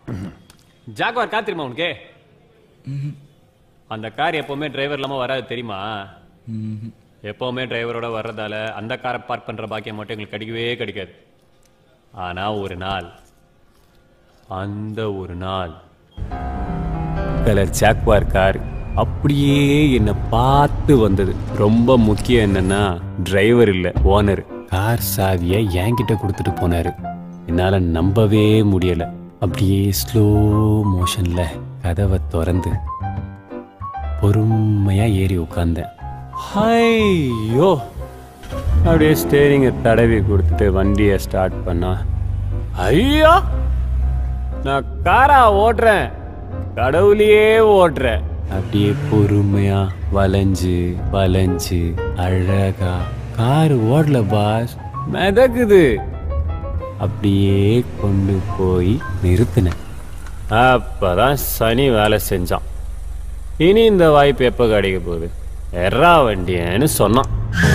Jaguar car தெரியுமா உனக்கு? அந்த கார் எப்பவுமே டிரைவர் இல்லாம வராது தெரியுமா? எப்பவுமே டிரைவரோட வர்றதால அந்த காரை பார்க் பண்ற பாக்கியம் மட்டும் எங்களுக்கு கிடைக்கவே கிடைக்காது. ஆனா ஒரு நாள், அந்த ஒரு நாள் கலர் ஜாகுவார் கார் அப்படியே என்னை பார்த்து வந்தது. ரொம்ப முக்கியம் என்னன்னா, டிரைவர் இல்லை, ஓனர். கார் சாவியை என்கிட்ட கொடுத்துட்டு போனாரு. என்னால நம்பவே முடியல. அப்படியே ஸ்லோ மோஷன்ல கதவை திறந்து பொறுமையா ஏறி உட்கார்ந்தேன். ஐயோ, அப்படியே ஸ்டேரிங்கை தடவி கொடுத்துட்டு வண்டியை ஸ்டார்ட் பண்ணா, ஐயோ நான் காரா ஓட்டுறேன், கடவுளையே ஓட்டுறேன். அப்படியே பொறுமையா வளைஞ்சு வளைஞ்சு அழகா கார் ஓடல பாஸ், மிதக்குது. அப்படியே கொண்டு போய் நிறுத்தினேன். அப்பதான் சனி வேலை செஞ்சான். இனி இந்த வாய்ப்பு எப்ப கிடைக்க போகுது, எறா வண்டியன்னு சொன்னான்.